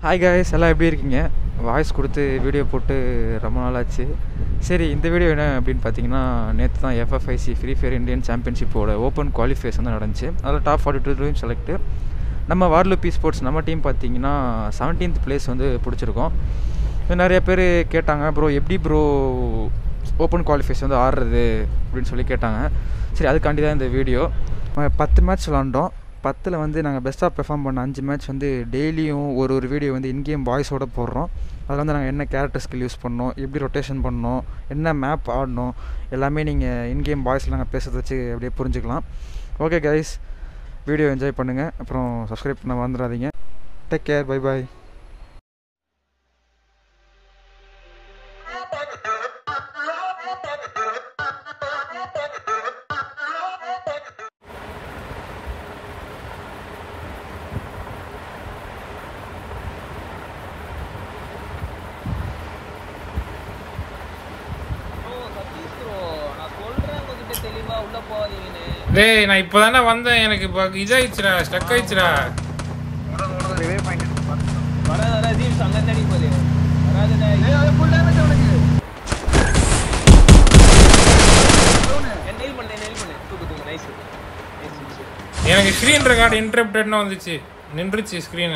Hi guys, எல்லாம் எப்படி இருக்கீங்க? வாய்ஸ் கொடுத்து வீடியோ போட்டு ரொம்ப நாள் ஆச்சு. சரி, இந்த வீடியோ என்ன அப்படின்னு பார்த்தீங்கன்னா, நேற்று தான் எஃப்எஃப்ஐசி ஃப்ரீ ஃபயர் இந்தியன் சாம்பியன்ஷிப்போட ஓப்பன் குவாலிஃபைஸ் வந்து நடந்துச்சு. அதில் டாப் 42 செலக்ட்டு. நம்ம வார்லுபி ஸ்போர்ட்ஸ் நம்ம டீம் பார்த்தீங்கன்னா 17th பிளேஸ் வந்து பிடிச்சிருக்கோம். நிறைய பேர் கேட்டாங்க, ப்ரோ எப்படி ப்ரோ ஓப்பன் குவாலிஃபைஸ் வந்து ஆடுறது அப்படின்னு சொல்லி கேட்டாங்க. சரி, அதுக்காண்டி தான் இந்த வீடியோ. 10 மேட்ச் விளாண்டோம். 10ல் வந்து நாங்கள் பெஸ்ட்டாக பெர்ஃபார்ம் பண்ண 5 மேட்ச் வந்து டெய்லியும் ஒரு வீடியோ வந்து இன்கேம் வாய்ஸோடு போடுறோம். அதில் வந்து நாங்கள் என்ன கேரக்டர் ஸ்கில் யூஸ் பண்ணோம், எப்படி ரொட்டேஷன் பண்ணோம், என்ன மேப் ஆடணும், எல்லாமே நீங்கள் இன்கேம் வாய்ஸில் நாங்கள் பேசுகிறத வச்சு அப்படியே புரிஞ்சுக்கலாம். ஓகே கைஸ், வீடியோ என்ஜாய் பண்ணுங்கள். அப்புறம் சப்ஸ்கிரைப் பண்ண வந்துடாதீங்க. Take care, bye bye. டேய், நான் இப்போதானே வந்தேன். எனக்கு இப்போ இதாயிடுச்சுடா, ஸ்டக் ஆயிடுச்சுடா. எனக்கு ஸ்க்ரீன் ரெக்கார்டு இன்டரப்டட்னு வந்துச்சு, நின்றுச்சு ஸ்க்ரீனு.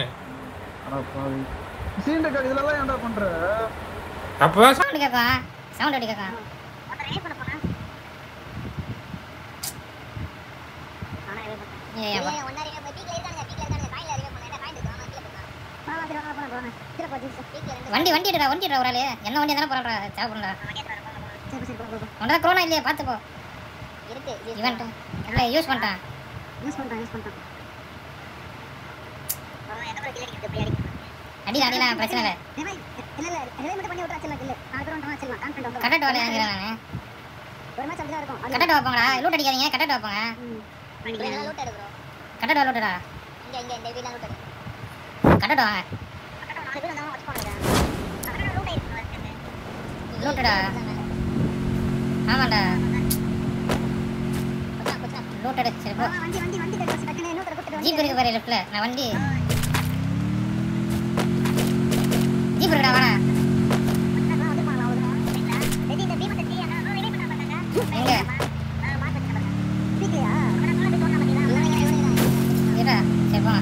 அப்போதான் சவுண்ட் கேட்கும். வண்டி எடுடா ஒரு ஆளு. என்ன வண்டி தானே போறாடா, சாப்பிடுடா. உனக்கு கொரோனா இல்லையா, பார்த்து போ. இருக்கு ஈவென்ட் இல்ல, யூஸ் பண்ணிட்டான். அடிலாம் பிரச்சனை இல்லை. கட்டட்டு வாழ இறங்கிறேன் நான். கட்டட்டு வைப்பாங்களா? லூட் அடிக்காதீங்க, கட்டட்டு வைப்பாங்க. கட்டட்டு லூட்டடா, கட்டட்டு வாங்க. லூட்டடா, ஆமாண்டா லூட்டடு. சரி போ. ஜீப் இருக்கு பாரு லெஃப்ட்ல. நான் வண்டி ஜீப் இருக்குடா, வாடா. எங்க ஏடா, சரி போங்க.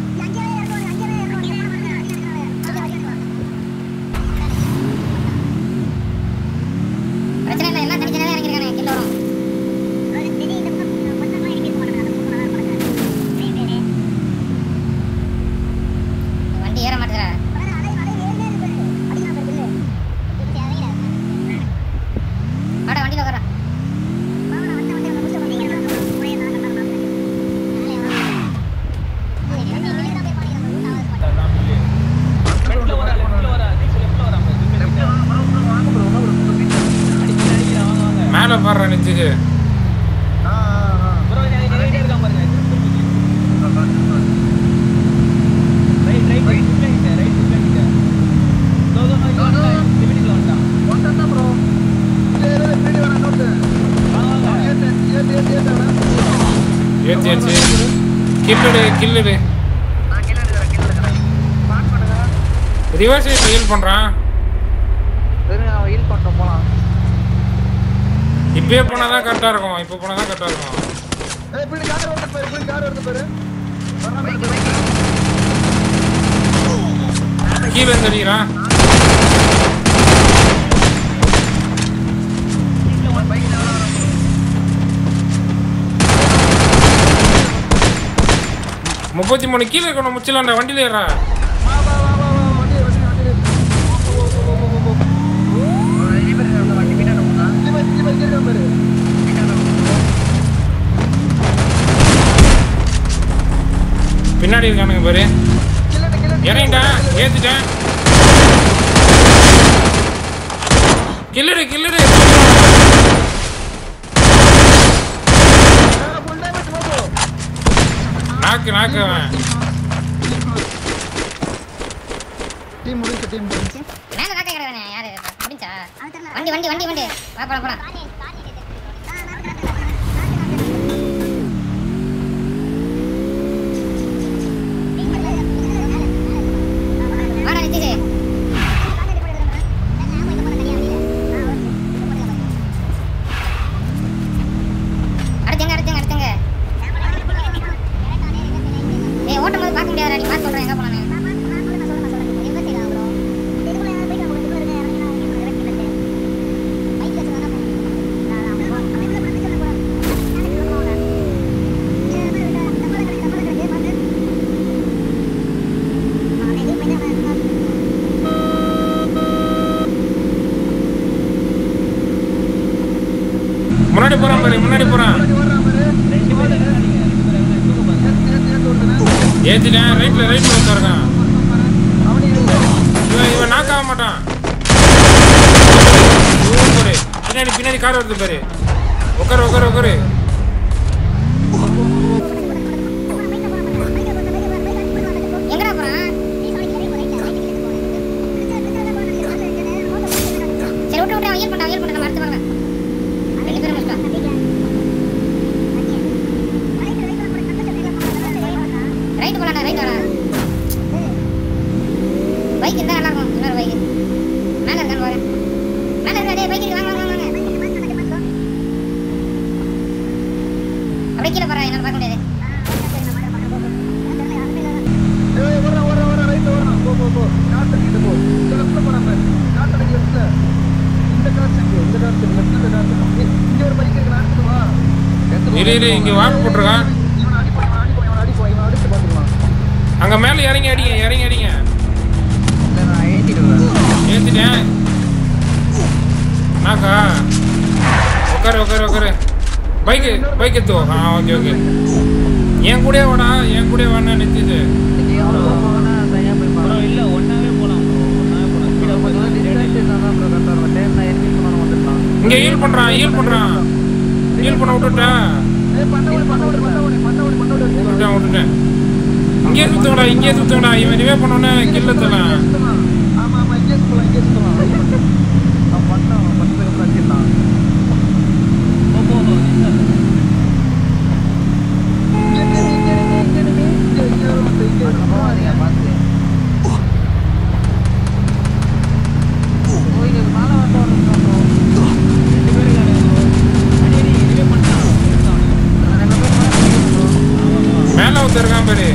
பிரச்சனை இல்லை, எல்லாம் தனித்தனியாக தான் இறங்கிருக்கானே. கிட்ட வரும். வண்டி ஏற மாட்டேங்கிறா. வாடா, வண்டியில் உட்கார. மேலே பாடுற நிச்சுக்கு. ஏத்தி கில்லுடு. ரிவர்ஸ் ஹீல் பண்றான். இப்பயே போனாதான் கரெக்டா இருக்கும். இப்போ போனாதான் கரெக்டா இருக்கும். கீழே இருந்து அடிக்கிறான். முப்பத்தி 3 கீழே இருக்கணும். முச்சிலாண்டா, வண்டியில ஏறா. பின்னாடி இருக்கானுங்க பாரு. இறங்கிட்டேன், ஏத்திட்டேன். கில்லுடு. நாக்கு அவன். மேல நாக்க கிடக்குறானே. யாரு முடிஞ்சா? வண்டி வா, போலாம். வாடா நித்தி. முன்னாடி போறான். ஏத்திட்டேன். ரைட்ல உட்காருக்கான். இவன் நாக் ஆக மாட்டான். பின்னாடி கார் வருது பாரு. உட்காரு. எங்கடா போறான்? சரி விட்டு அவன் ஹீல் பண்ண நம்ம அடுத்து பார்க்கலாம். 2 பேரும் முடிச்சிட்டோம். ரைட் போலாம். பைக் இருந்தா நல்லா இருக்கும். இன்னொரு பைக் மேல இருக்கான்னு பாரு. மேல இருக்கா? டேய் பைக் வாங்க. அப்படியே கீழே போறா. என்னால பார்க்க முடியாது. இரு இங்க வாக் போட்டுருக்கான். அங்க மேல இறங்கி அடிங்க. ஏத்திட்டேன். நாக்கா உட்காரு. பைக் எடுத்து. ஓகே. என் கூட வாடா நிறுத்திட்டு. இங்க ஹீல் பண்றான். ஹீல் பண்ண விட்டுட்டேன். இங்கே சுத்துங்கடா. இவன் ரிவே பண்ணோன்னே கில்ல தரேன். மேல ஒருத்தருக்கான் பாரு.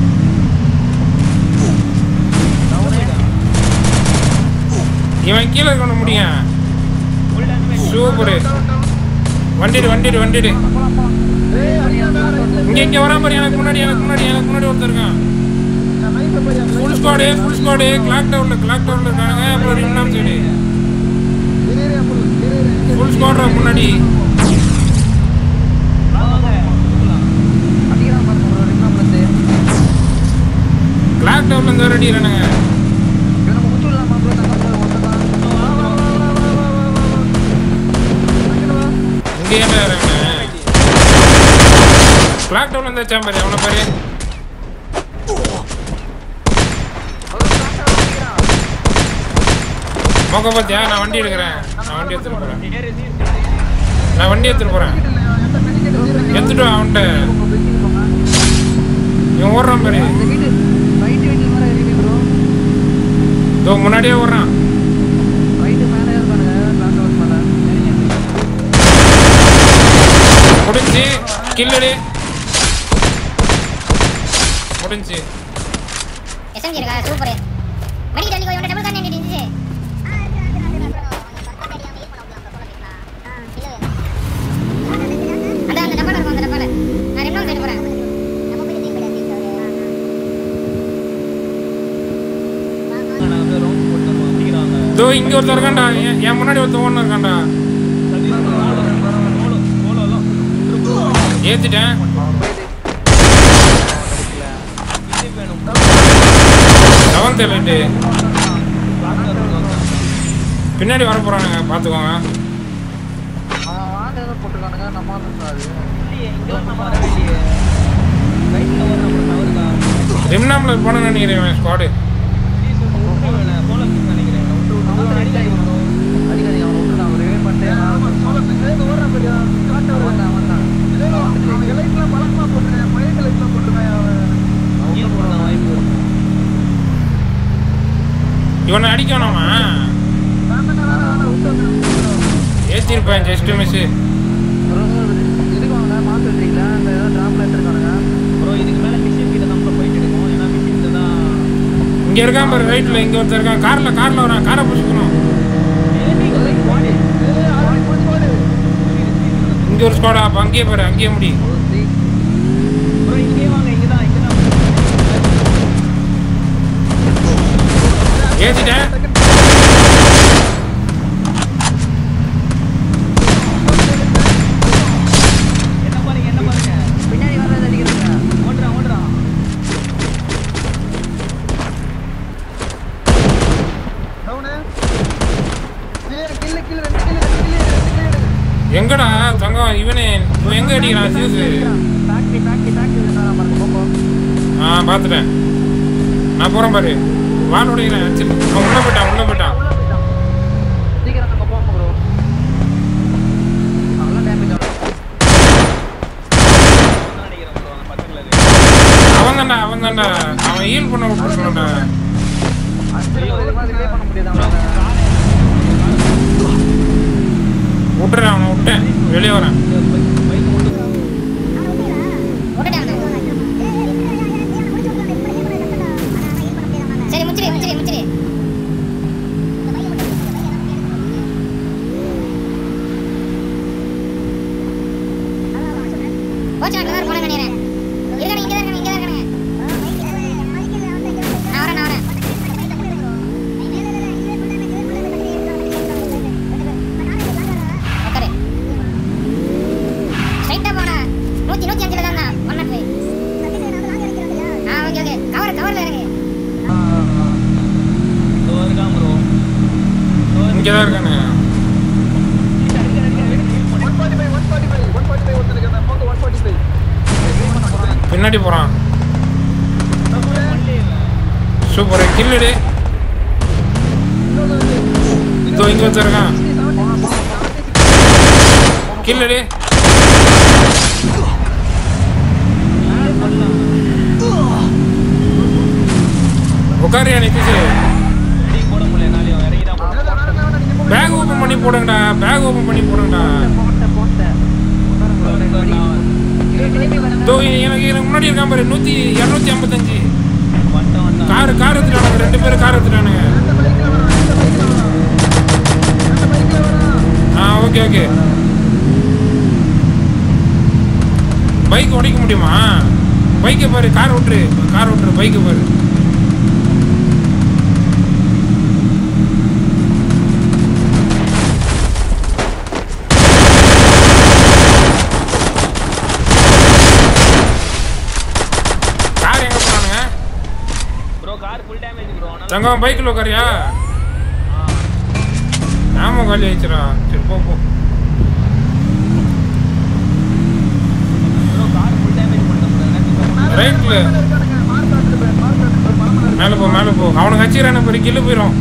இவன் கீழே கொண்டு முடியும். சூப்பரு. வண்டிடு. இங்க வராம பாரு. எனக்கு முன்னாடி ஒருத்தர் இருக்கான். ஃபுல் ஸ்குவாடு கிளாக் டவர்ல இருக்கானுங்க. அப்புறம் ரிம்னாம் சைடு ஃபுல் ஸ்குவாட்ரா முன்னாடி. கிளாக் டவர்ல இருந்து ரெடிறானுங்க. இங்கே என்ன கிளாக் டவர்ல இருந்தா சாம்பர் அவனை பாரு. மொக்க பார்த்தியா? நான் வண்டி எடுக்கிறேன். எடுத்துட்டு போறேன். எடுத்துட்டு அவன்கிட்ட இவன் ஓடுறான் பாரு. இதோ முன்னாடியே ஓடுறான். முடிஞ்சு கில்லடி முடிஞ்சு. எஸ்எம்ஜி இருக்கா? சூப்பர். மணிக்கு தள்ளி போய் டபுள் கண்ணே நின்னுச்சு. அந்த டப்பால இருக்கும். அந்த டப்பால நான் ரெண்டும் சைடு போறேன். இதோ இங்க ஒருத்தர் இருக்கான்டா. என் முன்னாடி ஒருத்தர் ஓடுன இருக்கான்டா. ஏத்திட்டேன். செவன்த் எலைட்டு பின்னாடி வர போறானுங்க. பாத்துக்கோங்க. ரிம்னாம்ல போன நினைக்கிறேன் ஸ்குவாடு. இவனை அடிக்கணுமா? ஏத்திருப்பேன். Just miss. இங்க இருக்கான் பாரு. ரைட்ல இங்க ஒருத்தர் இருக்கான். கார்ல வரான். காரை புடிச்சுக்கணும். இங்க ஒரு ஸ்குவாடா. அப்ப அங்கேயே பாரு. அங்கேயே முடி. ஏத்திட்டேன். எங்கடா தங்கம் இவனே எங்க அடிக்கிறான் சீசு? பார்த்துட்டேன் நான் போறேன் பாரு. வால் உடைக்கிறேன். அவன் உள்ள போயிட்டான். அவன் தான்டா அவன் ஹீல் பண்ண விட்டுருக்கணும்டா. விட்டுறேன் அவனை விட்டேன். வெளியே வரேன். சரி முச்சிரி போச்சு. நான் போன நினைக்கிறேன். இங்க தான் இருக்கானுங்க. நான் வரேன். ஓகே ஸ்ட்ரைட்டா போனா 105 தான் 105. ஓகே கவர்ல இறங்கு. இங்கே தான் இருக்கானு. பின்னாடி போறான். சூப்பர் கில்லுடு. இதோ இங்க வச்சிருக்கான். கில்லுடு. உட்காரியா நிதிஷ்? பேக் ஓபன் பண்ணி போடுங்கடா. எனக்கு முன்னாடி இருக்கான் பாரு. 255 கார் எடுத்துட்டானுங்க. 2 பேரும் கார் எடுத்துட்டானுங்க. ஓகே பைக் உடைக்க முடியுமா? பைக்கை பாரு. கார் விட்டுரு பைக்கை பாரு. தங்கம் பைக்கில் உட்காரியா? ஆமாம் காலி ஆயிடுச்சுரா. சரி போ ரைட்ல மேலே போ. அவனுக்கு அச்சிக்கிறான பெரிய கில்லு போயிடும்.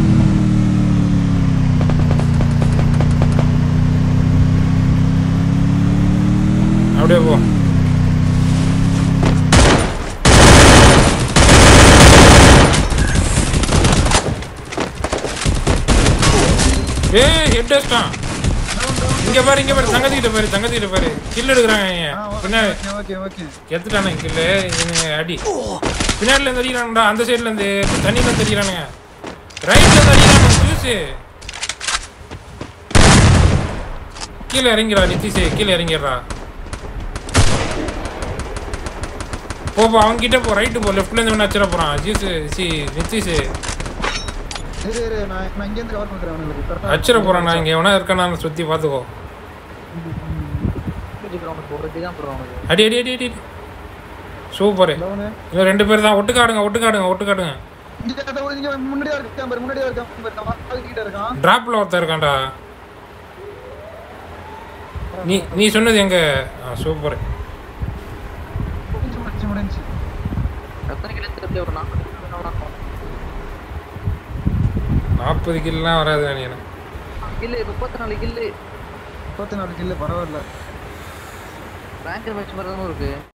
அப்படியே போ. ஹெட் அடிச்சான். இங்க பாரு தங்கத்திட்ட பாரு. கில் எடுக்கிறாங்க. பின்னாடி எடுத்துட்டானே கில்லு. அடி பின்னாடில இருந்து அடிக்கிறானுடா. அந்த சைட்ல இருந்து தண்ணியில இருந்து அடிக்கிறானுங்க. ரைட்ல இருந்து அடிக்கிறானுங்க. ஜூஸ் கீழே இறங்கிறா. நிதிஷ் கீழே இறங்கிடுறா. போப்பா அவன்கிட்ட போ. ரைட்டு போ. லெஃப்ட்ல இருந்து வேணா அச்சிட போறான். நிதிஷ் அச்சிட போறான். நான் இங்க எவனா இருக்கானா சுத்தி பாத்துக்கோ. அடி சூப்பர். இன்னும் 2 பேர் தான். ஒட்டுக்காடுங்க. டிராப்ல ஒருத்தர் இருக்கான்டா. நீ சொன்னது எங்க? சூப்பர். 40 கில்லாம் வராது. 34 கில்லு பரவாயில்ல. ரேங்க் மேட்ச் மாதிரி தான் இருக்கு.